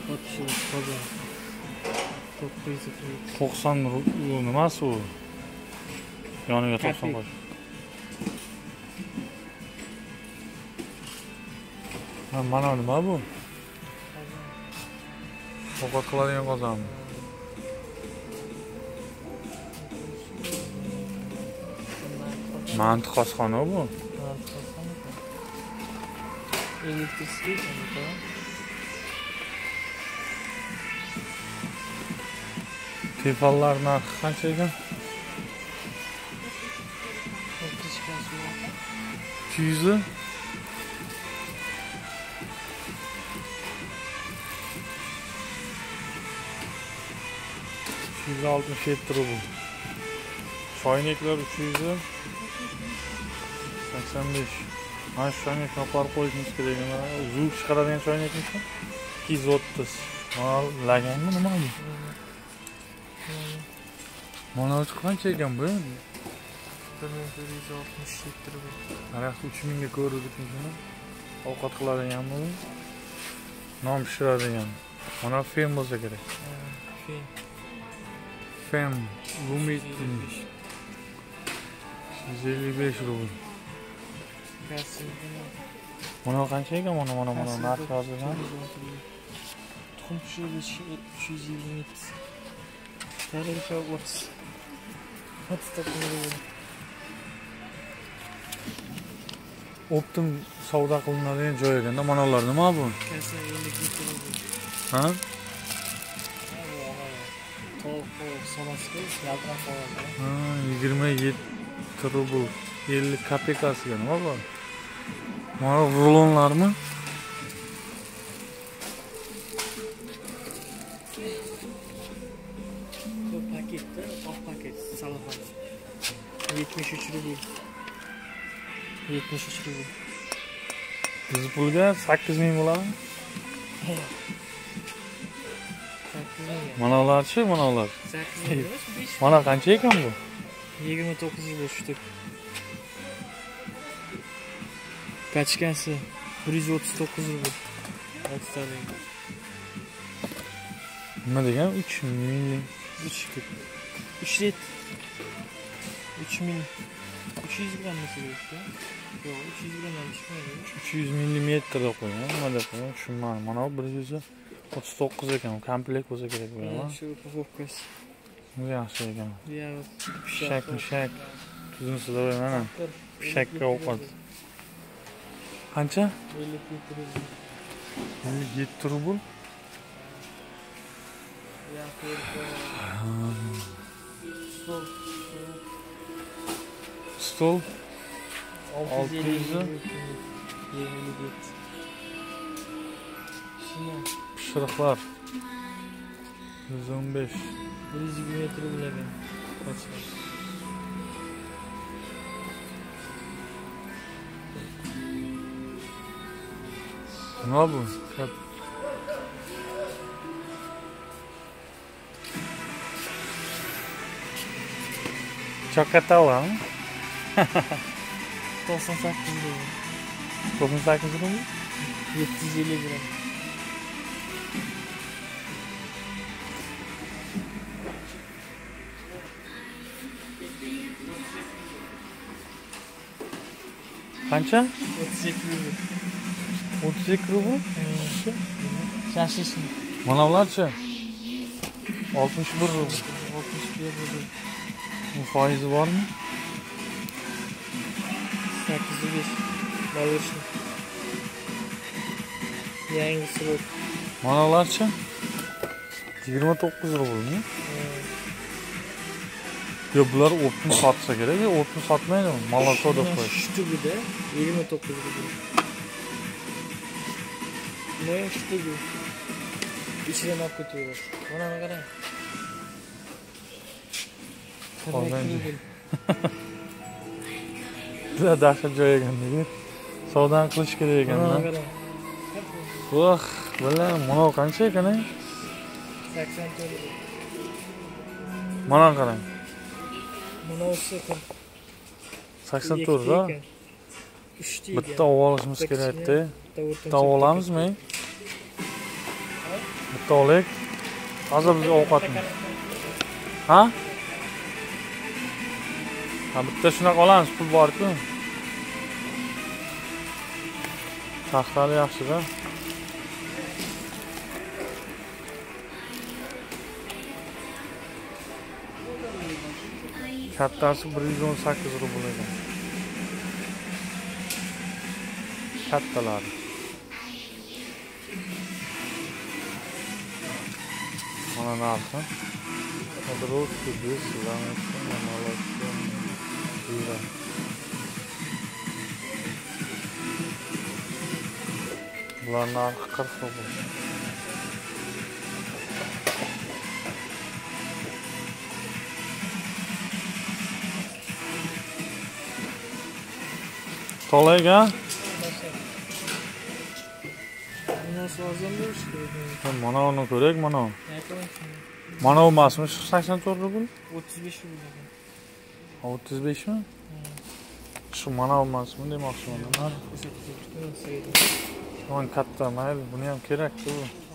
90 nimasi u? Yoniga 90 qo'y. Mana nima bu? Ovqat qiladigan qozonmi? Mantiq oshxona bu. Tefallar narxi qancha ekan? 200. 267 rubl. Choynaklar 300. 85. Mana shu choynakni olib qo'yishimiz kerak. Zuk chiqaradigan choynakmi? 230. Mana laganmi nima bu? Mana uch qancha ekan bu? 1167 rubl. Mana 3000 ga ko'rdik shuni. Ovqat qiladiganmi bu? Non pishiradigan. Mana fen bo'lsa kerak. Fen. Rumit 155 rubl. Mana qancha ekan? Mana narx yozilgan. Tuxum pishirish 320. Tarifga 30. 39 rubl. Optim savdo qilinadigan joy ekanda, mana ular nima bu? Kasa 50 rubl. Ha? Ha, 27 rubl 50 kopekasiga nima bor? Mana rulonlarmi? Bu paketda, oq paket salofan. 73 rubl. 73 rubl. Biz pulga 8000 bo'ladimi? Mana ularchi, mana ular. 8 rubl. Mana qancha ekan bu? 29 rubl shtuk. Kachkasi 139 rubl. Nima degan? 3 milli 3 lit 3 mil 300 gram nasıl gerekti? Yok 300 gram çıkmıyor. 300 millimetre da qo'ygan. Nima deb qo'ygan? Tushunmadim. Mana bu 139 ekan. Komplekt bo'lsa kerak bu. Shu упаковкасы. Yaxshi ekan. Ya Pishak. Tuzunsuz da mana. Pishakka ovqat. Qancha? 57 rubl. Stol 600. Pishiriqlar 115. 120 rubl ekan. Nima bu? Chocotala. 98 rubl. 98 rubl? 750 gram. Qancha? 32 rubl. 32 rubl? Shashishni. Mana ularchi? 61 rubl. 61 rubl. Bu foizi bormi? 805. Молочный. Yangi sirop. Mana ularchi? 29 rublmi? Yo, bular o'tni sotsa kerak, o'tni sotmaydi, moloko deb qo'yish. Shtugida 29 rubl. Ne shtugi? İçinden olib ketaveradi. Mana qarang. Juda dahshat joy ekanligi. Savdoni qilish kerak ekan-da. Voh, bilan mana qancha ekan? 84 rubl. Mana qarang. Mana o'zi 84 da. Bitta olib olishimiz kerak-da. Bitta olamizmi? Bitta bitta olaylik. Hozir biz ovqatni. Ha? Ha, bitta shunaqa olamiz, pul bor-ku. Taxtali yaxshi-da. Kattasi 118 rubl ekan. Kattalari. Mana narxi. Podrosti, без, замочка, молочка, жира. Bular narxi 40 rubl. To'layga? Nasıl lazım bu işte? Mana uni ko'rak, mana. Mana emasmi 84 rubl? 35 rubl. 35 mi? Shu mana emasmi demoqchiman. Mana katta, mayli, buni ham kerak-ku.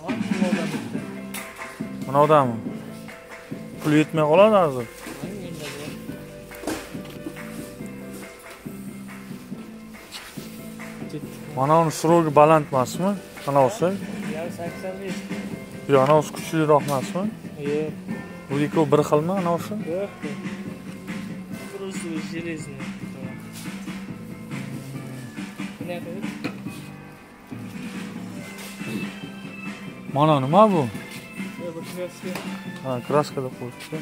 Mana odammi? Pul yetmay qoladi hozir. Mana uni srogi baland emasmi? Ana olsa? Ya 85. Yo, ana o'zi kuchliroq emasmi? Yo'q. Bu ikkovi bir xilmi ana o'sha? Yo'q. Просто железный. Mana nima bu? Yo'q, bu kraska. Ha, kraskada qo'yibdi.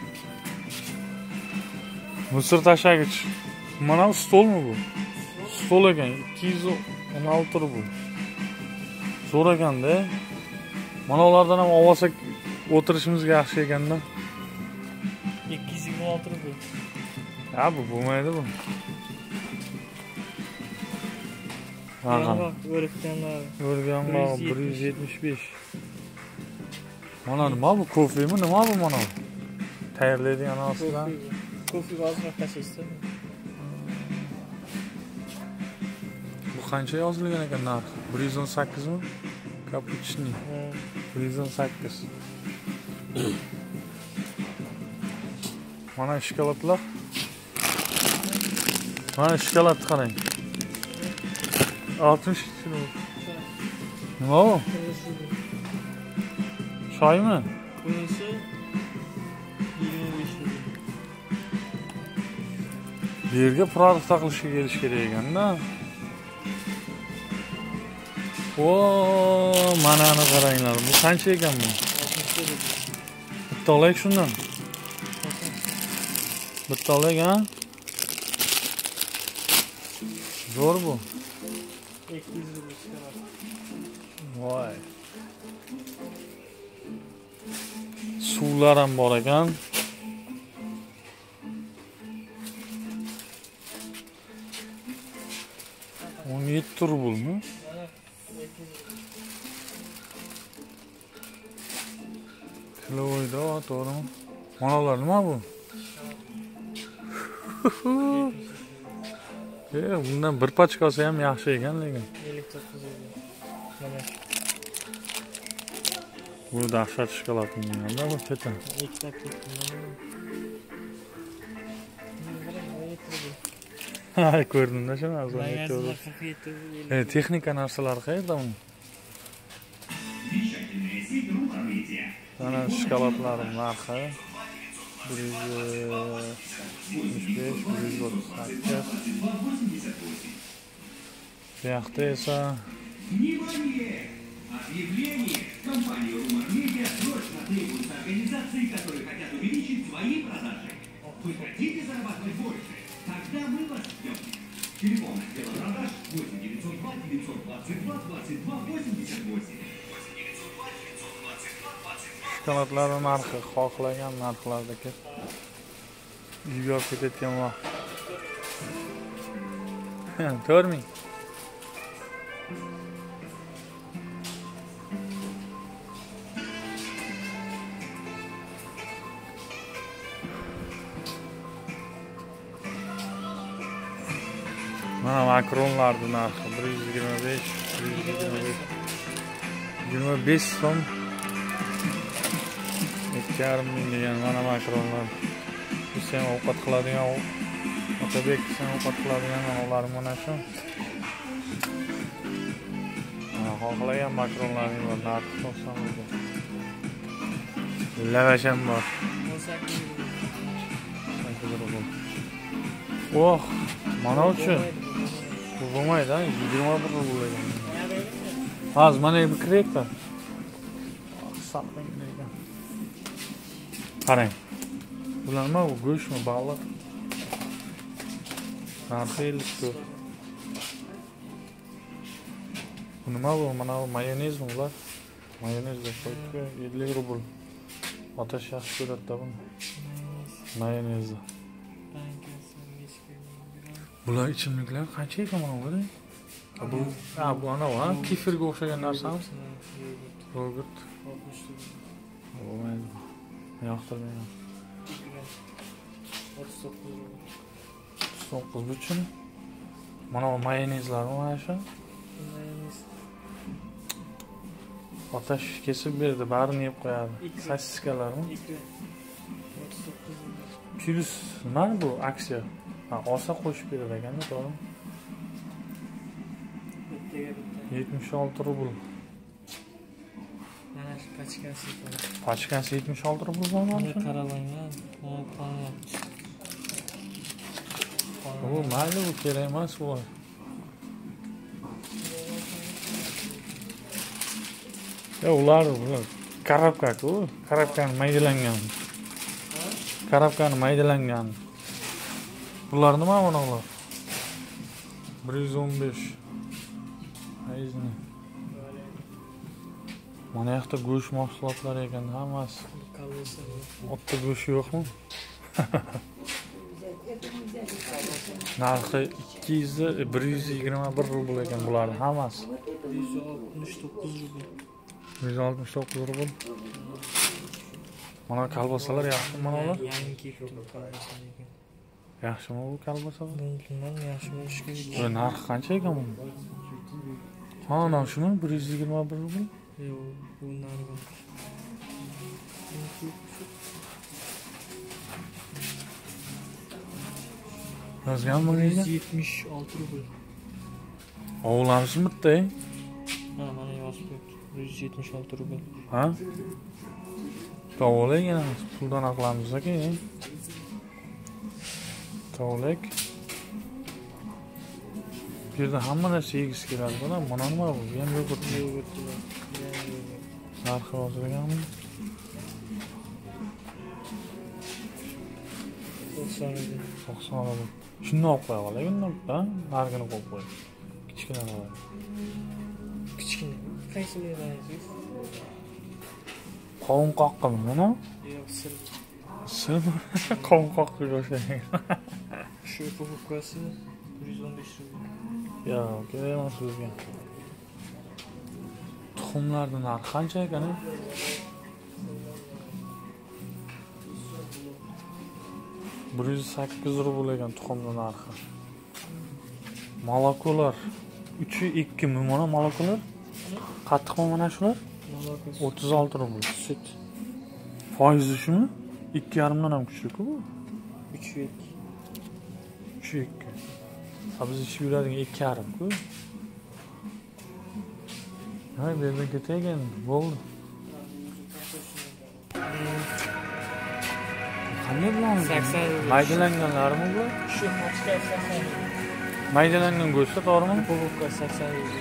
Musor tashlagich. Mana stolmi bu? Stol ekan, 216 rubl. Zo'r ekan-da. Mana ulardan ham olsak o'tirishimizga yaxshi ekanda. 226 rubl. Ha, bu bo'lmaydi bu. Ha, o'rganlar 175. Mana nima bu? Kofemi nima bu mana? Tayyorlaydigan narsalar. Kofe ozroq tashlaysiz. Bu qancha yozilgan ekan narxi? 118 mi? Cappuccino. 118. Mana shokoladlar. Mana shokolad qarang. 60 kilo. Nima bu? Choymi? Bunisi 25 rubl. Bu yerga produkt taqilishga kelish kerak ekanda. Oo, manani qaranglar. Bu qancha ekan bu? 60 rubl. Bitta olaylik shundan. Bitta olaylik, ha? Zo'r bu. 200 rubl chiqaradi. Voy. Suvlar ham bor ekan. $17 rublmi? Kiloyda, to'g'rimi? Mana ular nima bu? Bundan bir pachka olsa ham yaxshi ekan lekin. 59 rubl. Mana shu. Bu dahshat shokoladmi deganda bu keta. Ikkita ketdi. Ha, ko'rdim-da shuni hozir. Texnika narsalari qayerda uni? Mana shokoladlarim narxi 175, 138. Bu yoqda esa Объявление. Компания Румармедиа срочно требуется организации, которые хотят увеличить свои продажи. Вы хотите зарабатывать больше? Тогда мы вас ждем. Телефон отдела продаж 8902 922 22 88. shokoladlari narxi xohlagan narxlarda uyga olib ketayotgan vaqt. 4000. Mana makronlarning narxi 125, 125 so'm 2,5 ming degan mana makaronlar. Biz ham ovqat qiladigan Otabek sen ovqat qiladigan manalar mana shu. Xohlagan makaronlaring bor, narxi 90 ming. Lavash ham bor. 18 rubl. Oh, mana uchun. Bu bo'lmaydi, 21 rubl ekan. Hozir mana bu kirekda. Saqlang ekan. Qarang. Bular nima bu go'shtmi, baliq? Narxi 54. Bu nima bu? Mana bu mayonezmi bular? Mayonez deb qo'yibdi, 50 rubl. Otash yaxshi ko'radi-da buni. Mayonez. Bular ichimliklar qancha ekan mana bular? Bu ana va kefirga o'xshagan narsami? Yogurt. Bo'lmaydi. Yoqtirmayman. 39 buchun. Mana bu mayonezlarmi mana shu? Mayonez. Otash kesib berdi, barini yeb qo'yadi. Sosisikalarmi? 39. Plus nima bu aksiya? Ha, olsa qo'shib berar ekan-da, to'g'rimi? Bittaga bitta. 76 rubl. Mana shu pachkasi. Pachkasi 76 rubl bo'lgan. Buni qaralangan. Bu mayli, bu kerak emas bu. Ya ular karabka-ku, karabkani maydalangan. Karabkani maydalangan. Bular nima bunalar? 115. Ayzni. Mana yoqda go'sht mahsulotlari ekan, hammasi. Otda go'sht yo'qmi? Narxi 121 rubl ekan bularning hammasi. 169 rubl. 169 rubl. Mana kolbasalar yaxshi, mana ular. Yangi kolbasa ekan. Yaxshimi bu kolbasalar? Bundan yaxshi bo'lishi kerak. Bu narxi qancha ekan bu? Ha, ana shuni 121 rubl. Yo'q, bu narxi. Yozganmi nega? 176 rubl. Ovulamiz bitta. Ha, mana yozib qo'yibdi. 176 rubl. Ha? Tovlagina puldan aqlamiz aka. Tovlak. Bu yerda hamma narsa yegisi keladi, mana nima bu? Ham yogurt. Narxi yozilganmi? 90 rubl. Shuni olib qo'ya olay, bundan narxini qo'yib qo'y. Kichkina olay. Kichkina. Qaysi mevasingiz? Qovun qoqqimi, mana? Yo'q, sir. Sir? Qovun qoqqiga o'xshagan. Shu упаковкасы 115 rubl. Yo'q, kerak emas bizga. Tuxumlarning narxi qancha ekan? 108 rubl ekan tuxumning narxi. Malokolar 3-2 mi mana malokolar? Qattiqmi mana shular? 36 rubl. Süt. Foizi shumi? 2,5 dan ham kuchli-ku bu. 3,2. 3,2. Biz ichib yuradigan 2,5 ku. Hay, bu yerdan ketaygan, bo'ldi. Qanday bilan? 80 rubl. Maydalanganlarmi bu? Shu pachka 80 rubl. Maydalangan go'sht, to'g'rimi? Упаковка 80 rubl.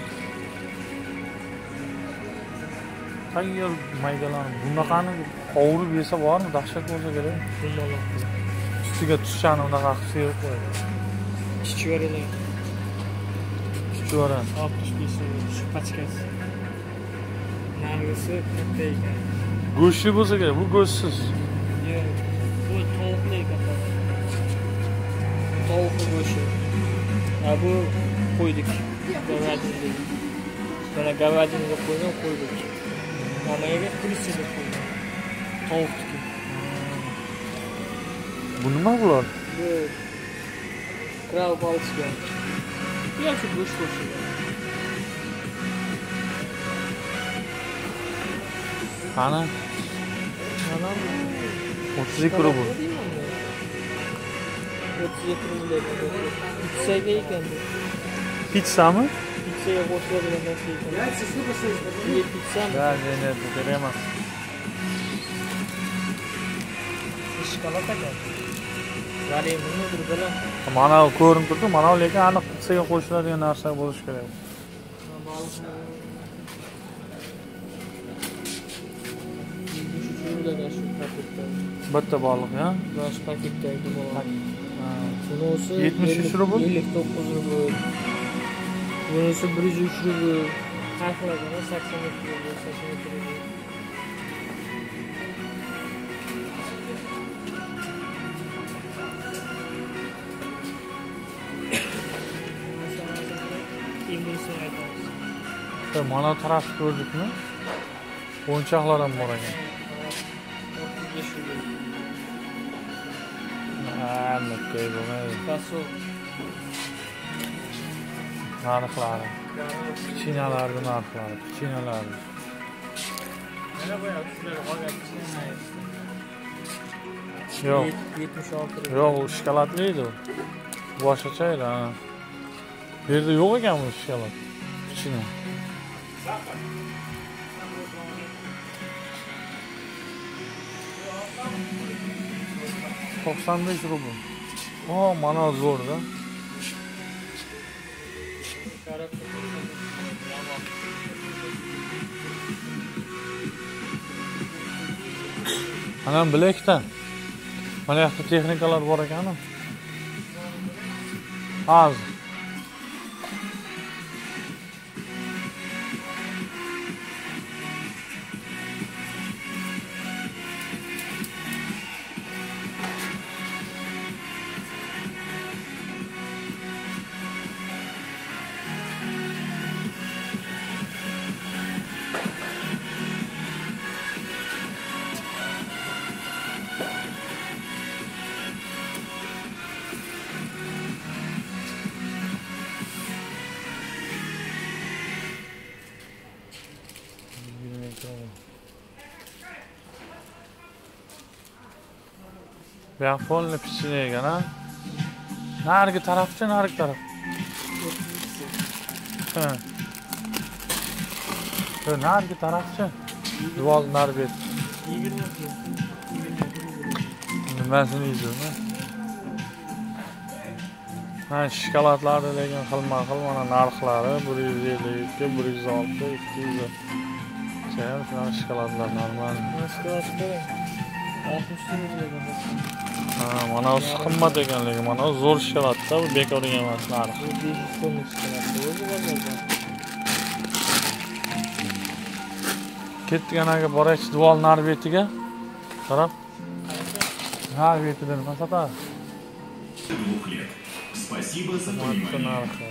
Tayyor maydalanib, bunaqani qovurib yesa bormi? Dahshat bo'lsa kerak. Bundoq. Ustiga tushani unaqa qilib sevib qo'yadi. Chuchvaralar. Chuchvara 65 rubl. Shu pachkasi. Narxi katta ekan. go'shtli bo'lsa kerak, bu go'shtsiz. Yo'q. Bu tovuqli katta. Tovuq go'shti. Bu qo'ydik. Говядинga. Mana говядинga qo'ygan qo'ydik. Managa kulisiga qo'ydik. Tovuqniki. Bu nima bular? Bu krav balchka. Yaxshi go'sht go'shti. Qani? Anam 32 rubl. 37 rubl ekan. Pizzaga ekan bu. Pizzami? Pizzaga qo'shiladigan narsa ekan. Pizzami? Da, kerak emas. Shokolad ekan. Zarimini turdilar. Mana ko'rinib turdi, mana lekin aniq pizzaga qo'shiladigan narsa bo'lishi kerak. Bitta baliq, ya? Yosh paketdagi baliq. Bunisi 73 rubl. 59 rubl. Bunisi 103 rubl. Harflarga 82 rubl, 82 rubl. Mana taraf ko'rdikmi? O'yinchoqlar ham bor ekan. Nuqay bo'lmaydi. Narxlari. Kichkinalarni narxlari, kichkinalarni. Mana bu sizlar olgan. Yo'q. 76 rubl. Yo'q, u shokoladli edi u. Boshqacha edi, ha. Bu yerda yo'q ekan bu shokolad. Kichkina. $95 rubl. Mana zo'rda. Ana bilakda. Mana yoqda texnikalar bor ekan. Hozir. Ya polni pichini ekan, ha? Narigi tarafchi, narigi taraf. Ha. Narigi tarafchi. Dual narbet. 20. Nimasini yeydi? Ha, shokoladlari lekin xilma-xil mana narxlari 152, 106, 200. Shunaqa shokoladlar normal. Shokolad 60 rubl. Ha, mana o'zi qimmat ekan, lekin mana zo'r shokoladda, bu bekorga emas narx. 500 so'mlik shokolad. O'zi bozorda. Ketdik anaga boraychi dual narbetiga. Qarab. Narbetidan nima sotadi? 2 лет. Спасибо за понимание.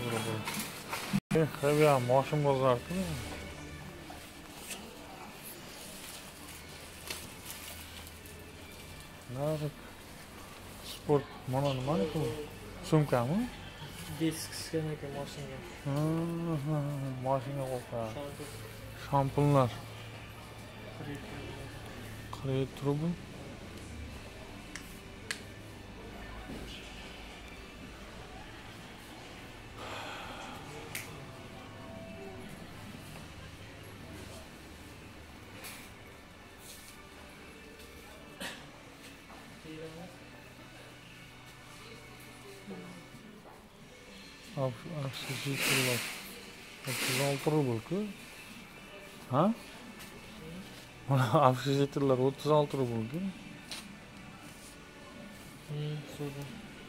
Ya, moshin bozorda. Narx. Sport, mana nimani-ku? Sumkami? Diskga ekan mashinaga. Mashinaga qo'ygan. Shampunlar. 40 rubl. Oksijenerlar. 36 rubl-ku. Ha? Mana oksijenerlar 36 rubl-ku. So'da.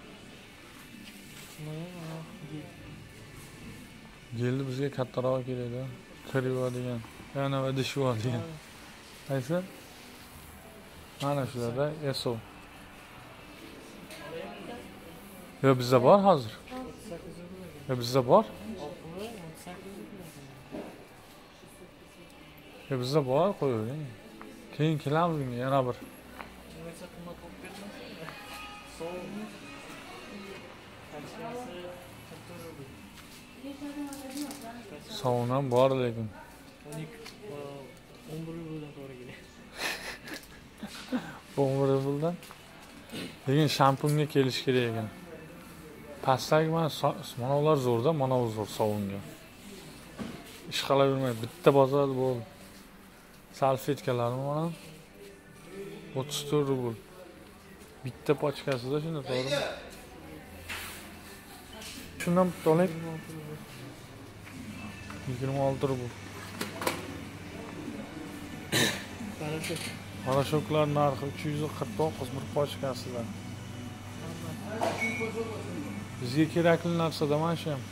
Geldi bizga kattaroq kerak-da. Kriva degan, yana va dishva degan. Qaysi? Mana shularda ESO. Yo, bizda bor hozir. Yo, bizda bor. Yo, bizda bor, qo'ying. Keyin kelamiz bunga yana bir. Sovun ham bor lekin. 11 rubeldan to'g'ri keladi. Bo'g'iribuldan. Lekin shampunga kelish kerak ekan. Pastdagi mana ular zo'rda, mana bu zo'r sovunga. Ish qilavermaydi, bitta bozorda bo'ldi. Salfetkalarni mana 34 rubl. Bitta pochkasida shunda to'g'rimi? Shundan to'lay 26 rubl. Parashoklar narxi 349 bir pochkasida. Bizga kerakli narsada mana shu ham.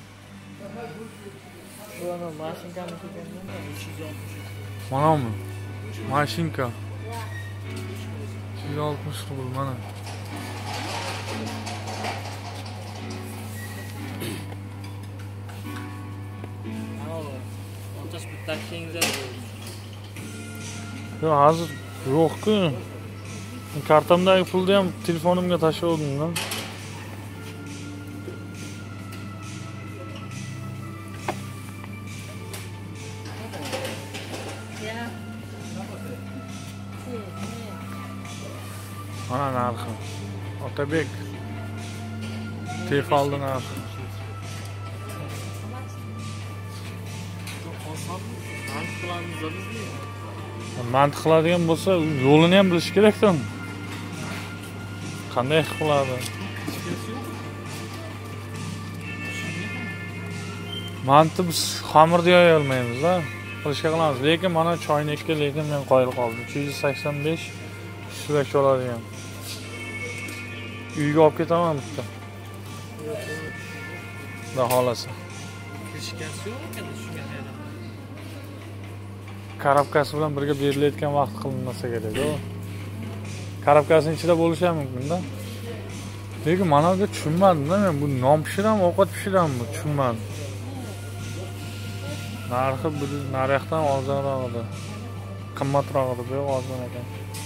Şu ana mashinkani kelganda 360. Manami? Mashinka. 360 rubl mana. O'ntash bitta kengzar. Yo, hozir yo'q-ku. Kartamdagi pulni ham telefonimga tashladim-da. Mana narxi. Otabek. Tefaldi narxi. Mantiq qiladigan bo'lsa, yo'lini ham bilish kerak-da. Qanday qiladi? Manti biz xamirni yoya olmaymiz-da. Qilishga qilamiz. Lekin mana choynakka lekin men qoyil qoldim. 385 shulak oladigan. Uyga olib ketaman bitta. Xudo xolasa. Kirishkasi yo'q ekan shunga hayron. Karabkasi bilan birga berilayotgan vaqt qilinmasa kerak-ku. Karabkasining ichida bo'lishi ham mumkin-da. Lekin mana bu tushunmadim-da men, bu non pishiram, ovqat pishirammi, tushunmadim. Narxi bir narxdan ozonroq edi. Qimmatroq edi, bu ozon ekan.